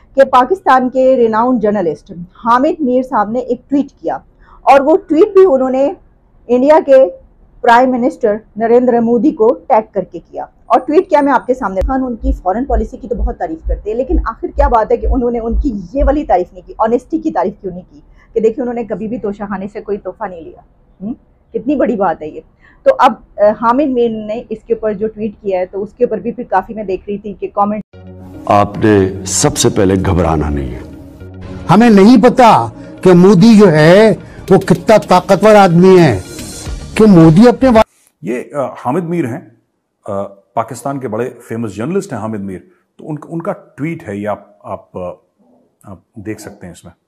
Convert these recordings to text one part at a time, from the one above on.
कि पाकिस्तान के renowned journalist Hamid Mir साहब ने एक ट्वीट किया और वो ट्वीट भी उन्होंने इंडिया के प्राइम मिनिस्टर नरेंद्र मोदी को टैग करके किया। और ट्वीट किया मैं आपके सामने। खान उनकी फॉरेन पॉलिसी की तो बहुत तारीफ करते हैं, लेकिन आखिर क्या बात है कि उन्होंने उनकी ये वाली तारीफ नहीं की, ऑनेस्टी की तारीफ क्यों नहीं की कि देखिए उन्होंने कभी भी तोशाखाने से कोई तोहफा नहीं लिया। कितनी बड़ी बात है ये। तो अब हामिद मीर ने इसके ऊपर जो ट्वीट किया है तो उसके ऊपर भी फिर काफी मैं देख रही थी कि कमेंट। आपने सबसे पहले घबराना नहीं है। हमें नहीं पता कि मोदी जो है वो कितना ताकतवर आदमी है, कि मोदी अपने ये हामिद मीर हैं, पाकिस्तान के बड़े फेमस जर्नलिस्ट हैं हामिद मीर। तो उनका ट्वीट है ये, आप देख सकते हैं इसमें।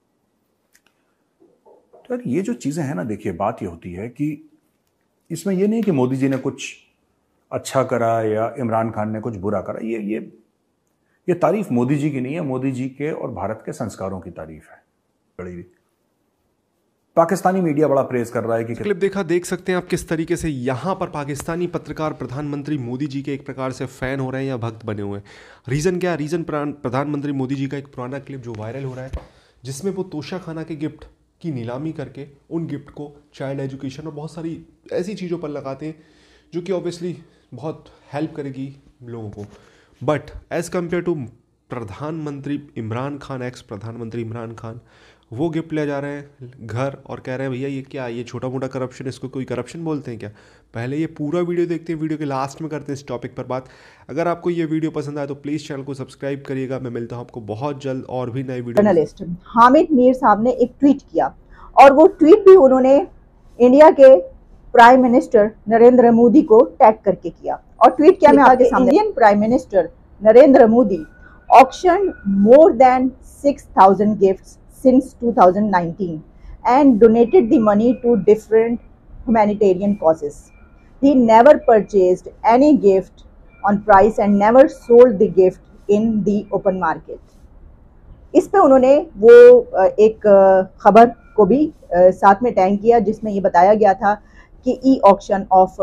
तो यार ये जो चीजें हैं ना, देखिए बात ये होती है कि इसमें ये नहीं कि मोदी जी ने कुछ अच्छा करा या इमरान खान ने कुछ बुरा करा। ये तारीफ मोदी जी की नहीं है, मोदी जी के और भारत के संस्कारों की तारीफ है। बड़ी पाकिस्तानी मीडिया बड़ा प्रेज कर रहा है कि क्लिप देखा, देख सकते हैं आप किस तरीके से यहाँ पर पाकिस्तानी पत्रकार प्रधानमंत्री मोदी जी के एक प्रकार से फैन हो रहे हैं या भक्त बने हुए हैं। रीज़न क्या है? रीज़न प्रधानमंत्री मोदी जी का एक पुराना क्लिप जो वायरल हो रहा है, जिसमें वो तोशाखाना के गिफ्ट की नीलामी करके उन गिफ्ट को चाइल्ड एजुकेशन और बहुत सारी ऐसी चीज़ों पर लगाते हैं जो कि ऑब्वियसली बहुत हेल्प करेगी लोगों को। बट एज़ कम्पेयर टू प्रधानमंत्री इमरान खान, एक्स प्रधानमंत्री इमरान खान, वो गिफ्ट ले जा रहे हैं घर और कह रहे हैं भैया ये क्या, ये छोटा मोटा करप्शन, इसको कोई करप्शन बोलते हैं क्या? पहले ये पूरा वीडियो देखते हैं, वीडियो के लास्ट में करते हैं इस टॉपिक पर बात। अगर आपको ये वीडियो पसंद आए तो प्लीज़ चैनल को सब्सक्राइब करिएगा। मैं मिलता हूँ आपको बहुत जल्द और भी नए वीडियो। जर्नलिस्ट हामिद मीर साहब ने एक ट्वीट किया और वो ट्वीट भी उन्होंने इंडिया के प्राइम मिनिस्टर नरेंद्र मोदी को टैग करके किया। और ट्वीट किया मैं आपके सामने। Indian prime minister Narendra Modi auctioned more than 6,000 gifts since 2019 and donated the money to different humanitarian causes. He never purchased any gift on price and never sold the gift in the open market. इस पे उन्होंने वो एक खबर को भी साथ में टैग किया जिसमें ये बताया गया था कि e auction of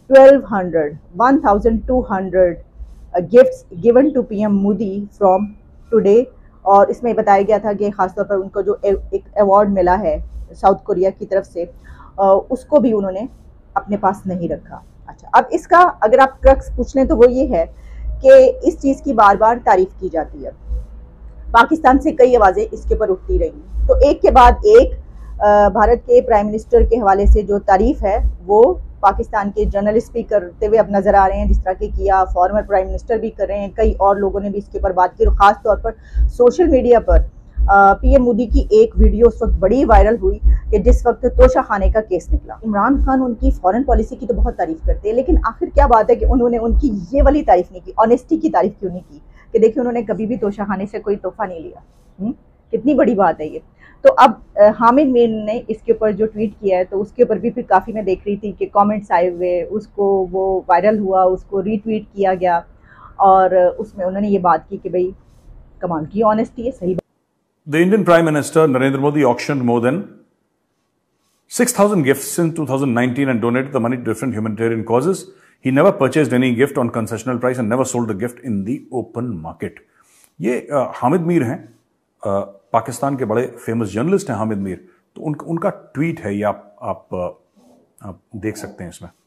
1200 gifts given to PM Modi from today. और इसमें बताया गया था कि खासतौर पर उनको जो एक अवार्ड मिला है साउथ कोरिया की तरफ से, उसको भी उन्होंने अपने पास नहीं रखा। अच्छा, अब इसका अगर आप क्रक्स पूछ लें तो वो ये है कि इस चीज़ की बार बार तारीफ की जाती है। पाकिस्तान से कई आवाज़ें इसके ऊपर उठती रही, तो एक के बाद एक भारत के प्राइम मिनिस्टर के हवाले से जो तारीफ है वो पाकिस्तान के जर्नलिस्ट भी करते हुए अब नजर आ रहे हैं, जिस तरह के किया फॉर्मर प्राइम मिनिस्टर भी कर रहे हैं, कई और लोगों ने भी इसके ऊपर बात की। और ख़ास तौर पर सोशल मीडिया पर पीएम मोदी की एक वीडियो उस वक्त बड़ी वायरल हुई कि जिस वक्त तोशाखाने का केस निकला। इमरान खान उनकी फॉरेन पॉलिसी की तो बहुत तारीफ करते हैं, लेकिन आखिर क्या बात है कि उन्होंने उनकी ये वाली तारीफ नहीं की, ऑनेस्टी की तारीफ क्यों नहीं की कि देखिए उन्होंने कभी भी तोशाखाने से कोई तोहफा नहीं लिया। कितनी बड़ी बात है ये। तो अब हामिद मीर ने इसके ऊपर जो ट्वीट किया है तो उसके ऊपर भी फिर काफ़ी मैं देख रही थी कि कमेंट्स आए हुए, उसको वो वायरल हुआ, उसको रीट्वीट किया गया और उसमें उन्होंने ये बात की कि भाई कमाल की ऑनेस्टी है, सही। The Indian Prime Minister Narendra Modi auctioned more than 6,000 gifts in 2019 and donated the money to different humanitarian causes. He never purchased any gift on concessional price and never sold the gift in the open market. ये हामिद मीर हैं, पाकिस्तान के बड़े famous journalist हैं हामिद मीर। तो उनका tweet है ये, आप देख सकते हैं इसमें।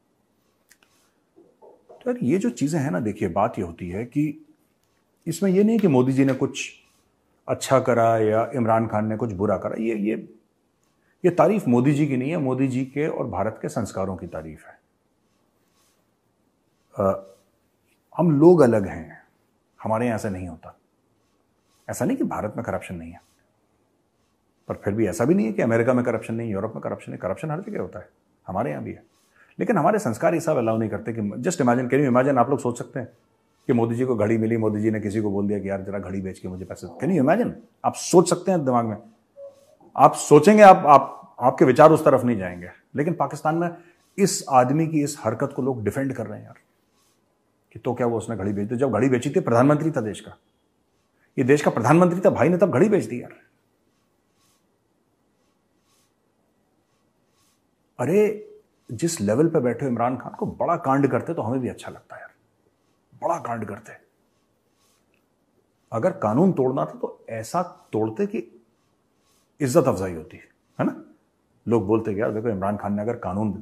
तो यार ये जो चीजें हैं ना, देखिए बात ये होती है कि इसमें ये नहीं कि मोदी जी ने कुछ अच्छा करा या इमरान खान ने कुछ बुरा करा। ये तारीफ मोदी जी की नहीं है, मोदी जी के और भारत के संस्कारों की तारीफ है। हम लोग अलग हैं, हमारे यहां ऐसा नहीं होता। ऐसा नहीं कि भारत में करप्शन नहीं है, पर फिर भी ऐसा भी नहीं है कि अमेरिका में करप्शन नहीं, यूरोप में करप्शन नहीं। करप्शन हर जगह होता है, हमारे यहां भी है। लेकिन हमारे संस्कार ये सब अलाउ नहीं करते कि just imagine, can you imagine, आप लोग सोच सकते हैं कि मोदी जी को घड़ी मिली, मोदी जी ने किसी को बोल दिया कि यार जरा घड़ी बेच के मुझे पैसे। Can you imagine? आप सोच सकते हैं दिमाग में, आप सोचेंगे, आपके विचार उस तरफ नहीं जाएंगे। लेकिन पाकिस्तान में इस आदमी की इस हरकत को लोग डिफेंड कर रहे हैं यार, कि तो क्या वो उसने घड़ी बेच दी? जब घड़ी बेची थी, प्रधानमंत्री था देश का, ये देश का प्रधानमंत्री था, भाई ने तब घड़ी बेच दी यार। अरे जिस लेवल पे बैठे इमरान खान को बड़ा कांड करते तो हमें भी अच्छा लगता है यार, बड़ा कांड करते। अगर कानून तोड़ना था तो ऐसा तोड़ते कि इज्जत अफजाई होती है ना। लोग बोलते कि यार देखो इमरान खान ने अगर कानून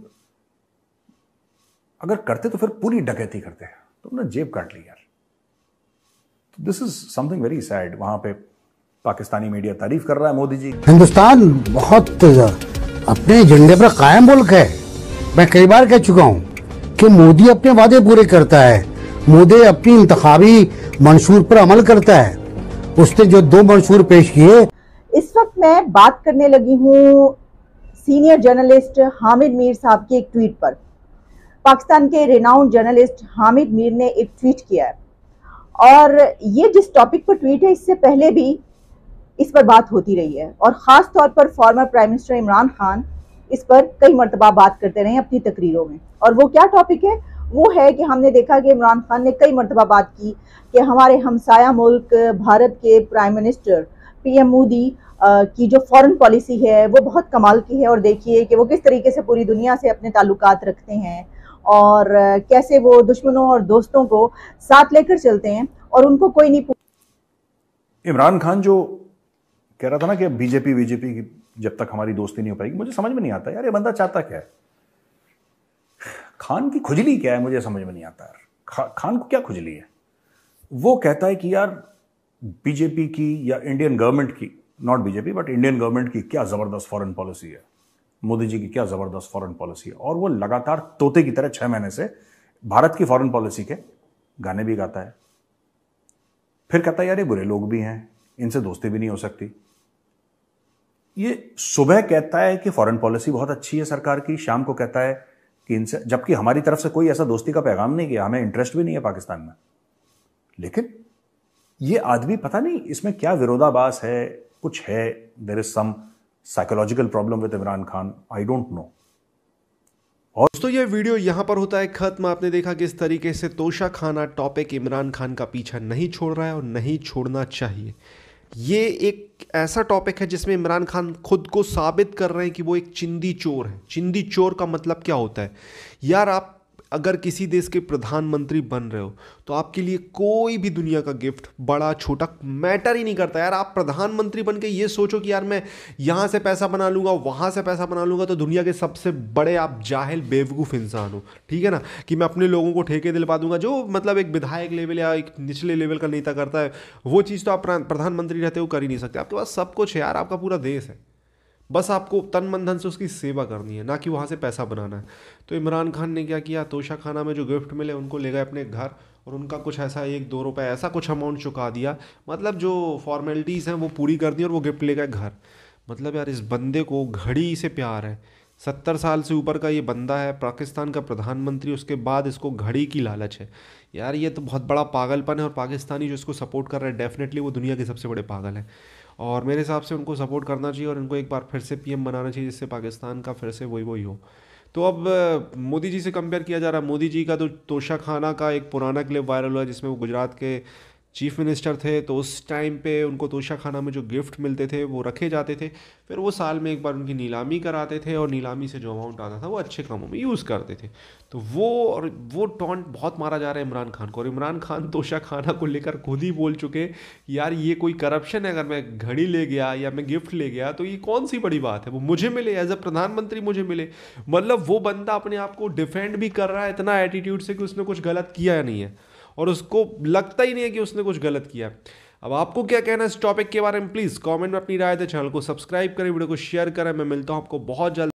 अगर करते तो फिर पूरी डकैती करते, तो उन्होंने जेब काट ली यार। तो this is something very sad. वहां पे पाकिस्तानी मीडिया तारीफ कर रहा है मोदी जी। हिंदुस्तान बहुत अपने एजेंडे पर कायम मुल्क है। मैं कई बार कह चुका हूं कि मोदी अपने वादे पूरे करता है, मोदी अपनी इंतखाबी मंशूर पर अमल करता है। उसने जो 2 मंशूर पेश किए। इस वक्त मैं बात करने लगी हूँ सीनियर जर्नलिस्ट हामिद मीर साहब की एक ट्वीट पर। पाकिस्तान के रिनाउंड जर्नलिस्ट हामिद मीर ने एक ट्वीट किया है, और ये जिस टॉपिक पर ट्वीट है इससे पहले भी इस पर बात होती रही है, और ख़ास तौर पर former prime minister Imran Khan इस पर कई मरतबा बात करते रहे अपनी तकरीरों में। और वो क्या टॉपिक है? वो है कि हमने देखा कि इमरान खान ने कई मरतबा बात की कि हमारे हमसाया मुल्क भारत के प्राइम मिनिस्टर पीएम मोदी की जो फॉरेन पॉलिसी है वो बहुत कमाल की है, और देखिए कि वो किस तरीके से पूरी दुनिया से अपने ताल्लुकात रखते हैं, और कैसे वो दुश्मनों और दोस्तों को साथ लेकर चलते हैं, और उनको कोई नहीं। इमरान खान जो कह रहा था ना कि बीजेपी की जब तक हमारी दोस्ती नहीं हो पाएगी, मुझे समझ में नहीं आता यार ये बंदा चाहता क्या है। खान की खुजली क्या है मुझे समझ में नहीं आता यार। खान को क्या खुजली है? वो कहता है कि यार बीजेपी की या इंडियन गवर्नमेंट की, not BJP but Indian government की क्या जबरदस्त फॉरेन पॉलिसी है, मोदी जी की क्या जबरदस्त फॉरेन पॉलिसी है। और वो लगातार तोते की तरह 6 महीने से भारत की फॉरेन पॉलिसी के गाने भी गाता है। फिर कहता है यार ये बुरे लोग भी हैं, इनसे दोस्ती भी नहीं हो सकती। ये सुबह कहता है कि फॉरेन पॉलिसी बहुत अच्छी है सरकार की, शाम को कहता है कि इनसे, जबकि हमारी तरफ से कोई ऐसा दोस्ती का पैगाम नहीं किया, हमें इंटरेस्ट भी नहीं है पाकिस्तान में। लेकिन ये आदमी पता नहीं इसमें क्या विरोधाभास है, कुछ है, there is some psychological problem with Imran Khan, I don't know. और दोस्तों ये वीडियो यहाँ पर होता है खत्म। आपने देखा किस तरीके से तोशाखाना टॉपिक इमरान खान का पीछा नहीं छोड़ रहा है और नहीं छोड़ना चाहिए। ये एक ऐसा टॉपिक है जिसमें इमरान खान खुद को साबित कर रहे हैं कि वो एक चिंदी चोर है। चिंदी चोर का मतलब क्या होता है यार? आप अगर किसी देश के प्रधानमंत्री बन रहे हो तो आपके लिए कोई भी दुनिया का गिफ्ट बड़ा छोटा मैटर ही नहीं करता यार। आप प्रधानमंत्री बन के ये सोचो कि यार मैं यहाँ से पैसा बना लूँगा, वहाँ से पैसा बना लूँगा, तो दुनिया के सबसे बड़े आप जाहिल बेवकूफ़ इंसान हो, ठीक है ना। कि मैं अपने लोगों को ठेके दिलवा दूंगा, जो मतलब एक विधायक लेवल या एक निचले लेवल का नेता करता है, वो चीज़ तो आप प्रधानमंत्री रहते हो कर ही नहीं सकते। आपके पास सब कुछ है यार, आपका पूरा देश है, बस आपको तन मन धन से उसकी सेवा करनी है, ना कि वहाँ से पैसा बनाना है। तो इमरान खान ने क्या किया, तोशाखाना में जो गिफ्ट मिले उनको ले गए अपने घर, और उनका कुछ ऐसा 1-2 रुपए ऐसा कुछ अमाउंट चुका दिया, मतलब जो फॉर्मेलिटीज़ हैं वो पूरी कर दी, और वो गिफ्ट ले गए घर। मतलब यार इस बंदे को घड़ी से प्यार है। 70 साल से ऊपर का ये बंदा है, पाकिस्तान का प्रधानमंत्री, उसके बाद इसको घड़ी की लालच है यार। ये तो बहुत बड़ा पागलपन है, और पाकिस्तानी जो इसको सपोर्ट कर रहे हैं डेफिनेटली वो दुनिया के सबसे बड़े पागल हैं। और मेरे हिसाब से उनको सपोर्ट करना चाहिए और इनको एक बार फिर से पीएम बनाना चाहिए, जिससे पाकिस्तान का फिर से वही हो। तो अब मोदी जी से कंपेयर किया जा रहा है। मोदी जी का तो तोशाखाना का एक पुराना क्लिप वायरल हुआ जिसमें वो गुजरात के चीफ मिनिस्टर थे, तो उस टाइम पे उनको तोशाखाना में जो गिफ्ट मिलते थे वो रखे जाते थे, फिर वो साल में एक बार उनकी नीलामी कराते थे, और नीलामी से जो अमाउंट आता था वो अच्छे कामों में यूज़ करते थे। तो वो टॉन्ट बहुत मारा जा रहा है इमरान खान को, और इमरान खान तोशाखाना को लेकर खुद ही बोल चुके यार ये कोई करप्शन है, अगर मैं घड़ी ले गया या मैं गिफ्ट ले गया तो ये कौन सी बड़ी बात है, वो मुझे मिले एज अ प्रधानमंत्री, मुझे मिले। मतलब वो बंदा अपने आप को डिफेंड भी कर रहा है इतना एटीट्यूड से कि उसने कुछ गलत किया या नहीं है, और उसको लगता ही नहीं है कि उसने कुछ गलत किया। अब आपको क्या कहना है इस टॉपिक के बारे में, प्लीज़ कमेंट में अपनी राय दें। चैनल को सब्सक्राइब करें, वीडियो को शेयर करें। मैं मिलता हूं आपको बहुत जल्द।